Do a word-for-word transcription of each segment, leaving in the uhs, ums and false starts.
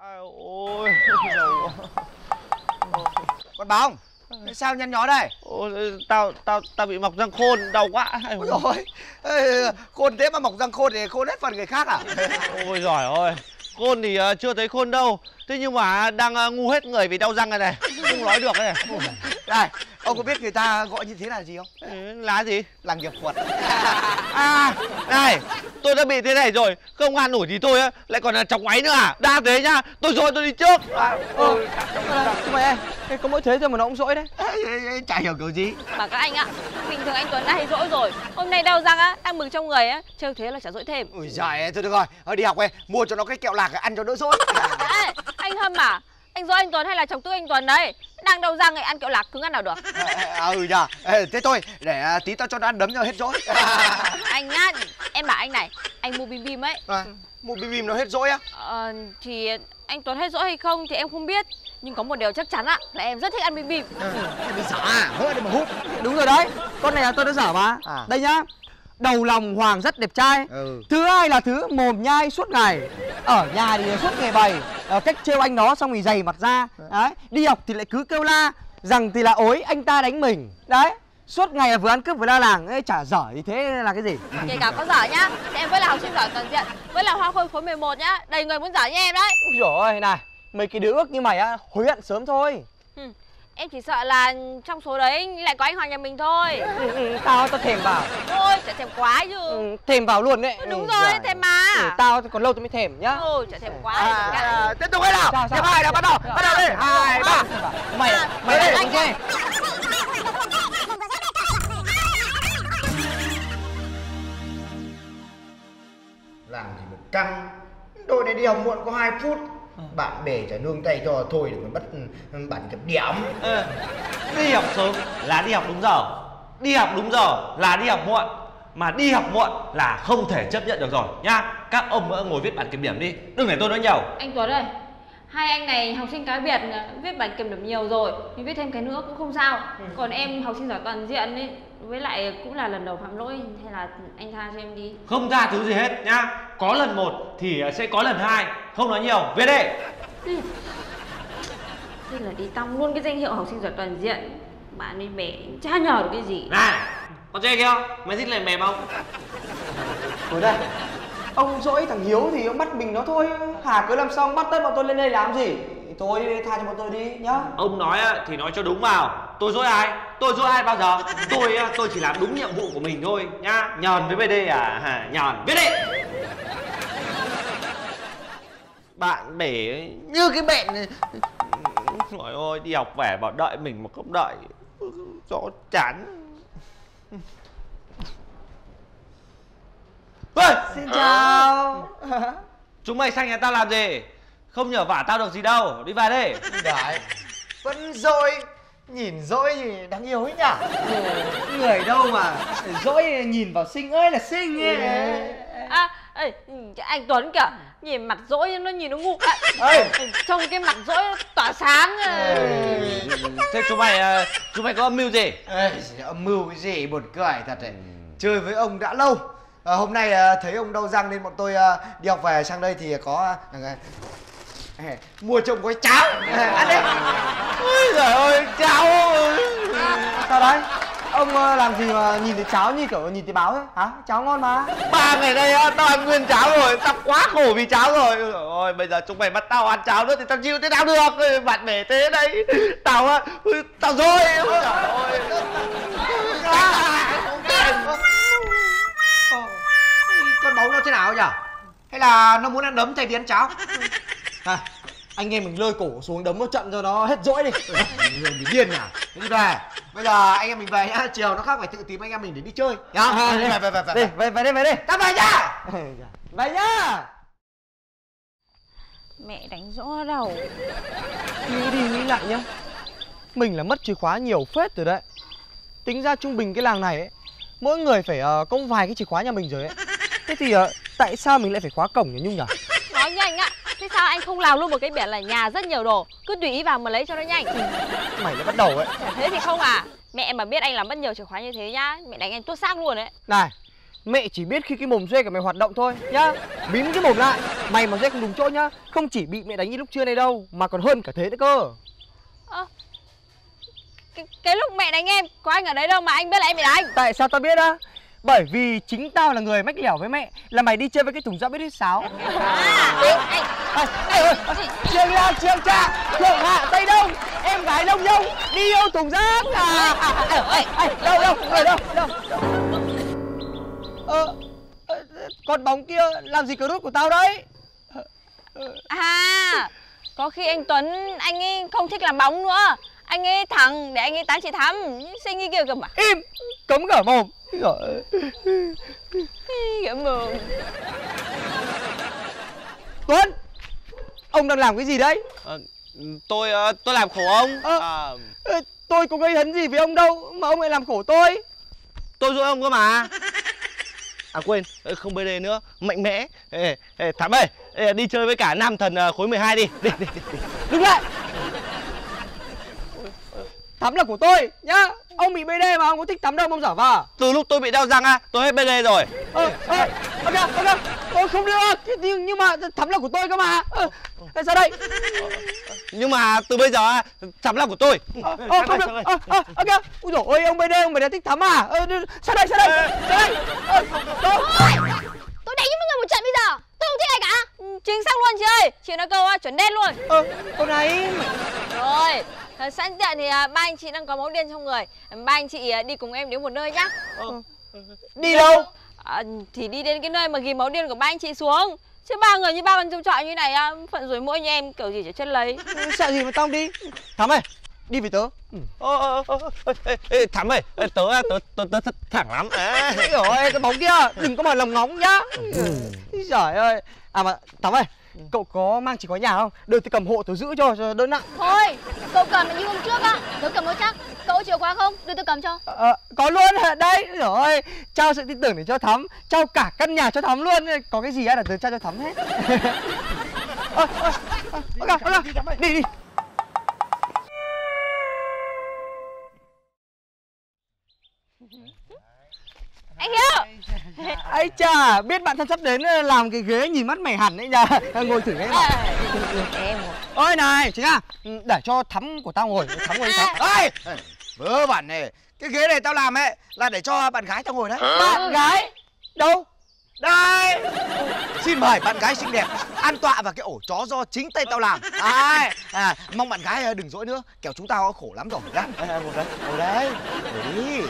Ôi. Con Bóng, sao nhăn nhó đây? Ôi, tao tao tao bị mọc răng khôn, đau quá. Ôi dồi ôi, khôn thế mà mọc răng khôn thì khôn hết phần người khác à? Ôi giỏi ơi, khôn thì uh, chưa thấy khôn đâu. Thế nhưng mà đang uh, ngu hết người vì đau răng này này, không nói được này. Này, ông có biết người ta gọi như thế là gì không? Ừ, là gì? Là nghiệp quật. À, này, tôi đã bị thế này rồi, không ăn nổi thì tôi á, lại còn là chọc máy nữa à? Đa thế nhá, tôi rồi tôi đi trước. À, ôi, chúng mày ơi, có mỗi thế thôi mà nó cũng dỗi đấy. Chả hiểu kiểu gì. Mà các anh ạ, bình thường anh Tuấn đã hay dỗi rồi. Hôm nay đau răng á, đang mừng trong người á, trêu thế là chả dỗi thêm. Ui giời, thôi được rồi, thôi đi học về, mua cho nó cái kẹo lạc ăn cho đỡ dỗi. Ê, anh Hâm à, anh dỗi anh Tuấn hay là chọc tức anh Tuấn đấy? Đang đau răng ấy, ăn kẹo lạc cứng ăn nào được. À, ừ nhờ, thế thôi, để tí tao cho nó ăn đấm cho hết dỗi. Anh nhá, em bảo anh này, anh mua bim bim ấy. À, mua bim bim nó hết dỗi á? Ờ, thì anh Tuấn hết dỗi hay không thì em không biết. Nhưng có một điều chắc chắn ạ, là em rất thích ăn bim bim. Em đi xả à, hỡi để mà hút. Đúng rồi đấy, con này là tôi đã dở mà. À. Đây nhá, đầu lòng Hoàng rất đẹp trai. Ừ. Thứ hai là thứ mồm nhai suốt ngày. Ở nhà thì suốt ngày bày uh, cách trêu anh nó xong thì dày mặt ra. Đấy, đi học thì lại cứ kêu la rằng thì là ối anh ta đánh mình. Đấy, suốt ngày là vừa ăn cướp vừa la làng ấy, chả dở thì thế là cái gì. Kể cả có dở nhá, thì em vẫn là học sinh giỏi toàn diện, vẫn là hoa khôi khối mười một nhá, đầy người muốn giỏi như em đấy. Ôi dồi ôi, này, mấy cái đứa ước như mày á, hối hận sớm thôi. Ừ, em chỉ sợ là trong số đấy lại có anh Hoàng nhà mình thôi. Ừ, ừ, tao tao thèm vào. Ôi, chả thèm quá chứ. Ừ, thèm vào luôn đấy. Đúng ừ, rồi, giời. thèm mà. Ừ, tao thì còn lâu tôi mới thèm nhá. Ôi, chả thèm quá. À, cả. à, tiếp tục hay nào? Sao, sao? Tiếp hai nào, bắt đầu, bắt đầu đi. Hai, ba. Mày, mày đây, anh ơi. Làm gì một căng. Đội này đi học muộn có hai phút. Bạn bè chả nương tay cho thôi để còn bắt bản kiểm điểm. Ừ. Đi học sớm là đi học đúng giờ, đi học đúng giờ là đi học muộn, mà đi học muộn là không thể chấp nhận được rồi nhá. Các ông nữa ngồi viết bản kiểm điểm đi, đừng để tôi nói nhiều. Anh Tuấn ơi, hai anh này học sinh cá biệt viết bản kiểm điểm nhiều rồi, nhưng viết thêm cái nữa cũng không sao. Ừ. Còn em học sinh giỏi toàn diện ấy, với lại cũng là lần đầu phạm lỗi, hay là anh tha cho em đi. Không tha thứ gì hết nhá. Có lần một thì sẽ có lần hai, không nói nhiều, viết đi. Ừ. Thế là đi tăm luôn cái danh hiệu học sinh giỏi toàn diện. Bạn ấy bé chả nhờ được cái gì. Này, con trai kia, mày thích làm mềm không? Ngồi đây. Ông dỗi thằng Hiếu thì ông bắt mình nó thôi. Hà cứ làm xong bắt tất bọn tôi lên đây làm gì. Thôi tha cho bọn tôi đi nhá. Ông nói thì nói cho đúng vào. Tôi dỗi ai? Tôi dỗi ai bao giờ? Tôi tôi chỉ làm đúng nhiệm vụ của mình thôi nhá. Nhờn với bê đê à? Hả? Nhờn, viết đi. Bạn bè như cái bệnh này. Trời ơi, đi học về bảo đợi mình mà không đợi. Rõ chán. Ôi! Xin chào. Chúng mày sang nhà tao làm gì? Không nhờ vả tao được gì đâu. Đi về đi. Đấy, vẫn dỗi. Nhìn dỗi thì đáng yêu ấy nhỉ. Người đâu mà dỗi nhìn vào xinh ơi là xinh ấy. À, ê, anh Tuấn kìa, nhìn mặt dỗi nó nhìn nó ngu ạ. Ê, Trông cái mặt dỗi nó tỏa sáng. Thế chúng mày chúng mày có âm mưu gì? Ê, âm mưu cái gì buồn cười thật đấy. Chơi với ông đã lâu. À, hôm nay à, thấy ông đau răng nên bọn tôi à, đi học về sang đây thì có à, à, mua cho ông gói cháo. À, ăn đi. Ôi giời ơi, cháo. sao đấy? Ông ờ, làm gì mà nhìn thấy cháo như kiểu nhìn thấy báo thế? Hả? Cháo ngon mà. Ba ngày nay á, tao ăn nguyên cháo rồi, tao quá khổ vì cháo rồi. Ôi, bây giờ chúng mày bắt tao ăn cháo nữa thì tao chịu thế nào được? Bạn bè thế đấy. Tao á, tao rồi. Ôi trời ơi. Con Bóng nó thế nào nhỉ? Hay là nó muốn ăn đấm thay vì ăn cháo? À, anh em mình lôi cổ xuống đấm một trận cho nó hết dỗi đi. Người bị điên à? Đi về. Bây giờ anh em mình về nhá, chiều nó khác phải tự tìm anh em mình để đi chơi nhá. À, về, về, về, về, đi, về, về đi, về đi. Ta về nhá. Về nhá. Mẹ đánh rõ đầu. Nghĩ đi nghĩ lại nhá, mình là mất chìa khóa nhiều phết rồi đấy. Tính ra trung bình cái làng này ấy, mỗi người phải uh, công vài cái chìa khóa nhà mình rồi ấy. Thế thì uh, tại sao mình lại phải khóa cổng nhỉ Nhung nhỉ? Nói nhanh ạ. Thế sao anh không làm luôn một cái biển là nhà rất nhiều đồ, cứ tùy ý vào mà lấy cho nó nhanh. Mày lại bắt đầu ấy. Thế thì không à. Mẹ mà biết anh làm mất nhiều chìa khóa như thế nhá, mẹ đánh anh tuốt xác luôn đấy. Này, Mẹ chỉ biết khi cái mồm Duê của mày hoạt động thôi nhá. Mím cái mồm lại. Mày mà Duê không đúng chỗ nhá, không chỉ bị mẹ đánh như lúc trưa này đâu, mà còn hơn cả thế nữa cơ. Ơ, cái, cái lúc mẹ đánh em có anh ở đấy đâu mà anh biết là em bị đánh? Tại sao tao biết á? Bởi vì chính tao là người mách lẻo với mẹ là mày đi chơi với cái thùng rác biết hết sáo. À, anh, anh, Ê ơi, Trường Hạ, Trường Trạ, Trường Hạ, Tây Đông, em gái Đông Nhông đi yêu thùng rác à? Đâu đâu, ở đâu, đâu? Ờ, con bóng kia làm gì cờ rút của tao đấy? À, có khi anh Tuấn anh ấy không thích làm bóng nữa, anh ấy thẳng để anh ấy tán chị Thắm, sinh như kia cơ mà. Im, cấm cả mồm. Cái mồm. Tuấn, ông đang làm cái gì đấy? À, tôi tôi làm khổ ông. À, à... Tôi có gây hấn gì với ông đâu mà ông lại làm khổ tôi. Tôi giúp ông cơ mà. À quên, không bê đê nữa, mạnh mẽ. Ê, ê, Thắm ơi, ê, đi chơi với cả nam thần khối mười hai đi. Đi, đi, đi, đi. Đứng lại. Thắm là của tôi nhá. Ông bị bê đê mà ông có thích Thắm đâu, ông giả vờ. Từ lúc tôi bị đau răng á, tôi hết bê đê rồi. Ờ, ờ, ok, ok. Tôi không được, nhưng, nhưng mà Thắm là của tôi cơ mà. Ờ, sao đây? Nhưng mà từ bây giờ á, Thắm là của tôi. Ờ, ờ, không được, ờ, ờ, ok. Ui dồi ôi, ông bê đê, ông bê đê thích Thắm à? Ờ, sao đây, sao đây, sao đây? Ờ, Tôi tôi đánh với mọi người một trận bây giờ. Tôi không thích ai cả. Chính xác luôn chị ơi, chị nói câu chuẩn đen luôn. Ờ, con này. Rồi, sẵn tiện thì ba anh chị đang có máu điên trong người, ba anh chị đi cùng em đến một nơi nhá. Ờ. Đi đâu? À, thì đi đến cái nơi mà ghim máu điên của ba anh chị xuống. Chứ ba người như ba con trông trọi như này á, phận rồi mỗi như em kiểu gì chả chân lấy. Sợ gì mà tao không đi. Thắm ơi, đi với tớ. Ờ, ờ, ờ, Thắm ơi, tớ tớ tớ tớ, tớ thẳng lắm. À. Ôi, cái bóng kia đừng có mà lồng ngóng nhá. Giời ơi. À mà Thắm ơi, cậu có mang chìa khóa nhà không? Đưa tôi cầm hộ tớ giữ cho, cho đỡ nặng. Thôi, cậu cầm như hôm trước á. Tớ cầm nó chắc. Cậu có chìa khóa không? Đưa tôi cầm cho. Ờ, có luôn hả? Đây, rồi. Trao sự tin tưởng để cho Thắm. Trao cả căn nhà cho Thắm luôn. Có cái gì á là tớ trao cho Thắm hết. Ờ, ờ, ờ, ok, ok. Đi, đi. Anh Hiếu. Ây chà, biết bạn thân sắp đến làm cái ghế nhìn mắt mày hẳn đấy nha. Ngồi thử đấy mà. Em. Ôi này, chính à, để cho Thắm của tao ngồi. Thắm ngồi Thắm. Ê, vớ vẩn này. Cái ghế này tao làm ấy là để cho bạn gái tao ngồi đấy. Bạn gái? Đâu? Đây. Xin mời bạn gái xinh đẹp an tọa vào cái ổ chó do chính tay tao làm. À, à, mong bạn gái đừng dỗi nữa, kẻo chúng tao khổ lắm rồi nhá. À, ngồi đấy, ngồi đấy. Ngồi đi.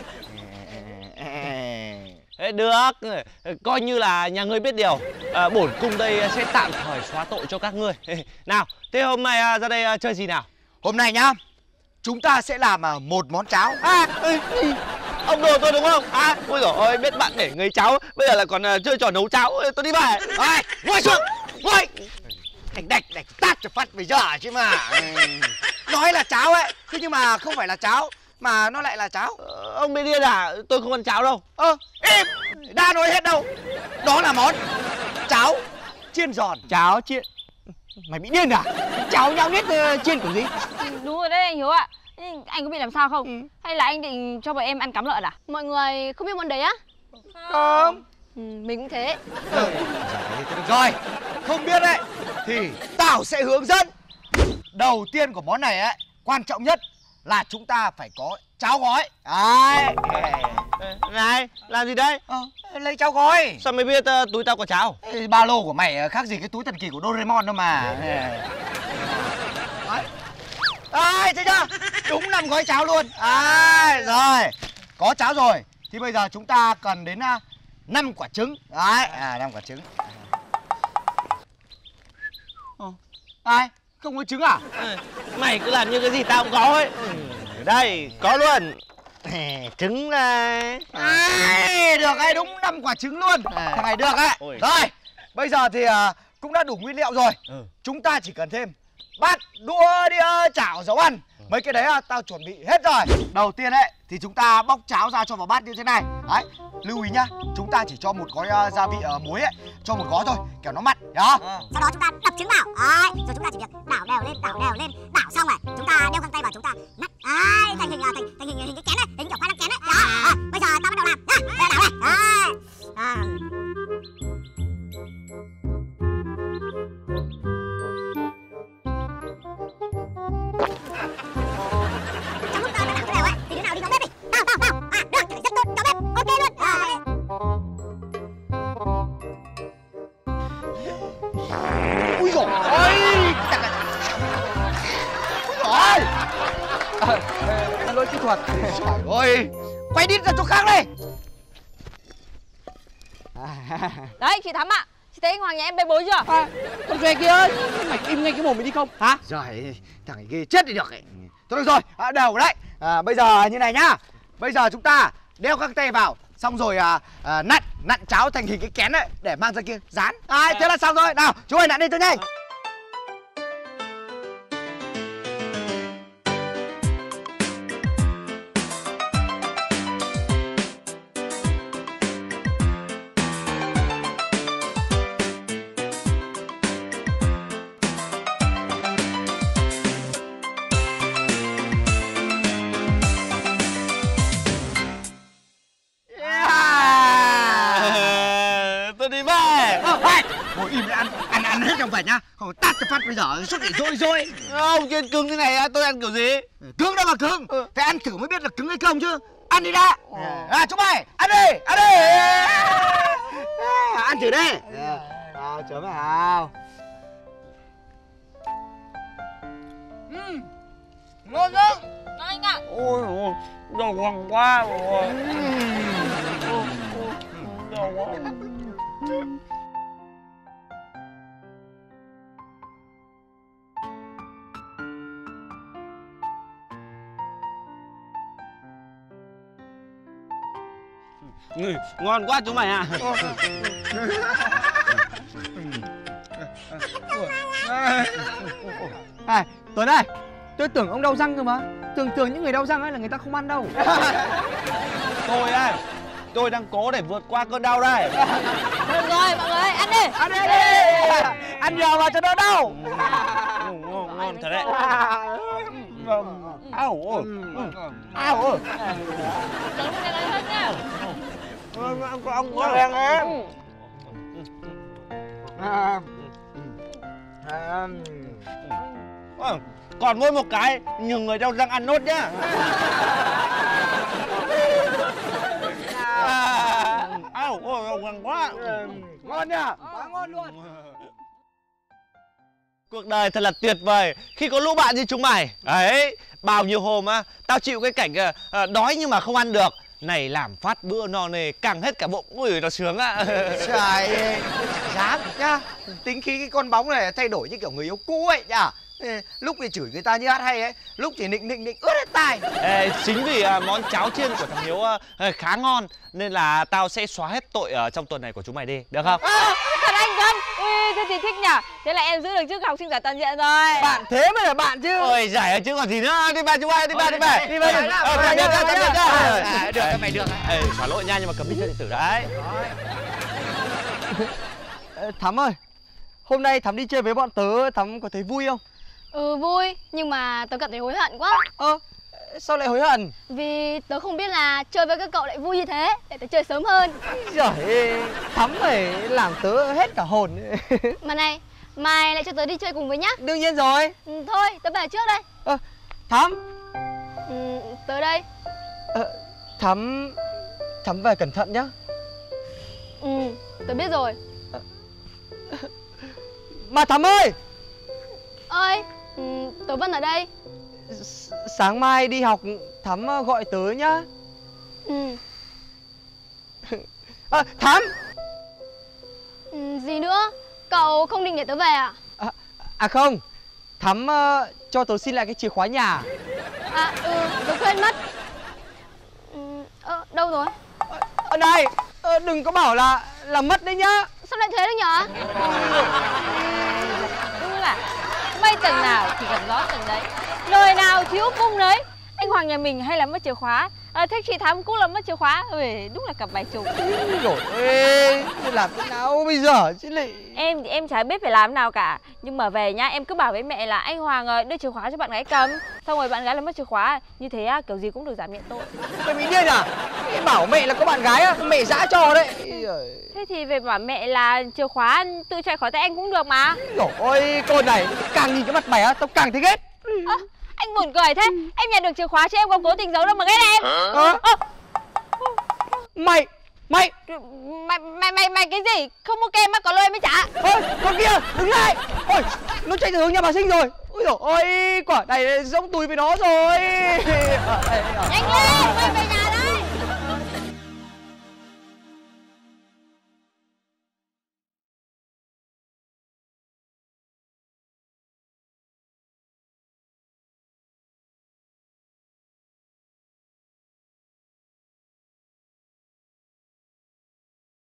Ê, được, coi như là nhà ngươi biết điều. À, bổn cung đây sẽ tạm thời xóa tội cho các ngươi. Nào, thế hôm nay ra đây chơi gì nào? Hôm nay nhá, chúng ta sẽ làm một món cháo. À, ừ, ừ. Ông đồ tôi đúng không? À, ôi dồi ôi, biết bạn để người cháu, bây giờ là còn uh, chơi trò nấu cháo, tôi đi về. Ê, ngồi xuống, ngồi. Thành đạch đạch tát cho phát bây giờ chứ mà. Nói là cháo ấy, thế nhưng mà không phải là cháo, mà nó lại là cháo. Ờ, ông bị điên à? Tôi không ăn cháo đâu. Ơ, ờ, im, đã nói hết đâu. Đó là món cháo chiên giòn. Cháo chiên? Mày bị điên à? Cháo nhão nhét uh, chiên kiểu gì? Đúng rồi đấy anh Hiếu ạ. Anh có bị làm sao không? Ừ. Hay là anh định cho bọn em ăn cắm lợn à? Mọi người không biết món đấy á? Không. Ừ, mình cũng thế. Ừ, được rồi, không biết đấy thì tao sẽ hướng dẫn. Đầu tiên của món này ấy, quan trọng nhất là chúng ta phải có cháo gói. Đấy. Này, làm gì đấy? Ờ, lấy cháo gói. Sao mày biết uh, túi tao có cháo? Ê, ba lô của mày khác gì cái túi thần kỳ của Doraemon đâu mà. Đấy. Đấy, thấy chưa? Đúng năm gói cháo luôn. Đấy, rồi. Có cháo rồi thì bây giờ chúng ta cần đến uh, năm quả trứng. Đấy, à năm quả trứng. Ờ. Ai? Không có trứng à? Ừ, mày cứ làm như cái gì tao cũng có ấy. Ừ, đây, có luôn. Trứng này. À, được ấy, đúng năm quả trứng luôn. À. Thằng này được ấy. Ôi. Rồi, bây giờ thì uh, cũng đã đủ nguyên liệu rồi. Ừ. Chúng ta chỉ cần thêm bát, đũa, đĩa, chảo, dấu ăn. Ừ. Mấy cái đấy uh, tao chuẩn bị hết rồi. Đầu tiên ấy thì chúng ta bóc cháo ra cho vào bát như thế này. Đấy, lưu ý nhá, chúng ta chỉ cho một gói uh, gia vị uh, muối ấy, cho một gói thôi, kẻo nó mặn, đó. À. Sau đó chúng ta đập trứng vào, đấy, rồi chúng ta chỉ việc đảo đều lên, đảo đều lên, đảo xong rồi chúng ta đeo găng tay vào, chúng ta nắt, đấy, thành hình uh, thành thành hình hình cái kén này, hình kiểu khoai lang kén đấy, đó. À, bây giờ ta bắt đầu làm, nhá, bây giờ đảo này, đấy. Ui dồi ôi. Ui dồi ôi. À, lỗi kỹ thuật. Trời ơi. Quay đít ra chỗ khác đi. Đấy chị Thắm ạ, chị thấy anh Hoàng nhà em bê bối chưa? À, con Duệ kia ơi, mày im ngay cái mồm mày đi không? Hả? Rồi, thằng ấy kia chết đi được ấy. Thôi được rồi, à, đều đấy. À, bây giờ như này nhá. Bây giờ chúng ta đeo găng tay vào, xong rồi à, à, nặn nặn cháo thành hình cái kén ấy để mang ra kia dán. À, thế là xong rồi. Nào, chú ơi nặn đi cho nhanh. Ngồi im lại ăn, ăn ăn hết trong phải nhá. Không tát cho phát bây giờ suốt ngày rôi rôi. Ông trên cứng thế này tôi ăn kiểu gì? Cứng đâu mà cứng. Ừ. Phải ăn thử mới biết là cứng hay không chứ. Ăn đi đã. À, à chúng mày, ăn đi, ăn đi. À, ăn thử đi. Nào chấm vào. Ừ. Ngon không? Ngon anh ạ. Ôi ôi, giàu hoàng quá rồi. Giàu quá. Ừ, ngon quá chú mày à. À, Tuấn ơi, tôi tưởng ông đau răng cơ mà. Tưởng tưởng những người đau răng ấy là người ta không ăn đâu. Tôi đây, tôi đang cố để vượt qua cơn đau đây. Được rồi mọi người, ăn đi. Ăn đi, ăn đi. Ăn nhiều vào cho đỡ đau. Ngon, ngon, ngon thật đấy. Áo ôi, áo ôi. Chấm cái này hơn nha. Ông ông có đen em. Còn mỗi một cái, nhiều người đau răng ăn nốt nhá. Áo ôi, ngon quá. Ngon nhá, quá ngon luôn. Cuộc đời thật là tuyệt vời khi có lũ bạn như chúng mày. Đấy, bao nhiêu hôm á, tao chịu cái cảnh uh, đói nhưng mà không ăn được. Này làm phát bữa no nê, căng hết cả bụng. Ui, nó sướng á. Trời ơi, chả dám nhá. Tính khí cái con bóng này thay đổi như kiểu người yêu cũ ấy nhá. Lúc thì chửi người ta như hát hay ấy, lúc thì nịnh nịnh nịnh ướt hết tai. Ê, chính vì uh, món cháo chiên của thằng Hiếu uh, khá ngon nên là tao sẽ xóa hết tội ở uh, trong tuần này của chúng mày đi, được không? À, thật anh Tuấn. Ui, thế thì thích nhỉ. Thế là em giữ được chức học sinh giỏi toàn diện rồi. Bạn thế mới là bạn chứ. Ôi giải ở chứ còn gì nữa. Đi về chúng mày, đi về, đi về. Đi về. Ờ, tạm biệt nhá, tạm biệt nhá. Được, các mày được. Ê, xóa lỗi nha nhưng mà cấm đi chơi điện tử đấy. Thắm ơi, hôm nay Thắm đi chơi với bọn tớ, Thắm có thấy vui không? Ừ vui, nhưng mà tớ cảm thấy hối hận quá. Ơ, sao lại hối hận? Vì tớ không biết là chơi với các cậu lại vui như thế. Để tớ chơi sớm hơn. Giời, Thắm phải làm tớ hết cả hồn. Mà này, mai lại cho tớ đi chơi cùng với nhá. Đương nhiên rồi. Ừ, thôi, tớ về trước đây. Ơ, Thắm. Ừ, tớ đây. Ờ, Thắm, Thắm về cẩn thận nhá. Ừ, tớ biết rồi. Mà Thắm ơi. Ơi, ừ, tớ vẫn ở đây. S sáng mai đi học Thắm gọi tớ nhá. Ừ. À, Thắm. Ừ, gì nữa? Cậu không định để tớ về à? À, à không, Thắm uh, cho tớ xin lại cái chìa khóa nhà. À ừ, tớ quên mất. Ừ, ờ, đâu rồi? Ở đây, ờ, đừng có bảo là là mất đấy nhá. Sao lại thế được nhở? Đúng là bay tầng nào thì gặp gió tầng đấy, lời nào thiếu cung đấy. Anh Hoàng nhà mình hay là mất chìa khóa, à, thế chị Thắm cũng là mất chìa khóa. Ôi, đúng là cặp bài trùng. Rồi ê, làm thế nào bây giờ chứ lại. Em thì em chả biết phải làm nào cả. Nhưng mà về nhá, em cứ bảo với mẹ là anh Hoàng đưa chìa khóa cho bạn gái cầm. Xong rồi bạn gái là mất chìa khóa. Như thế á, kiểu gì cũng được giảm nhẹ tội. Mày bị điên à? Mày bảo mẹ là có bạn gái á, mẹ dã cho đấy. Thế thì về bảo mẹ là chìa khóa tự chạy khỏi tay anh cũng được mà. Rồi ôi, con này càng nhìn cái mặt mày á, tao càng thấy ghét. À, anh buồn cười thế. Em nhận được chìa khóa chứ em có cố tình giấu đâu mà ghét em. À? À. Mày, Mày Mày mày mày mày cái gì? Không mua kem mà có lời mới trả. ôi con kia đứng lại. Ôi nó chạy từ hướng nhà bà Sinh rồi. Ôi dồi ôi quả này giống tùi với nó rồi. Nhanh lên, quay về nhà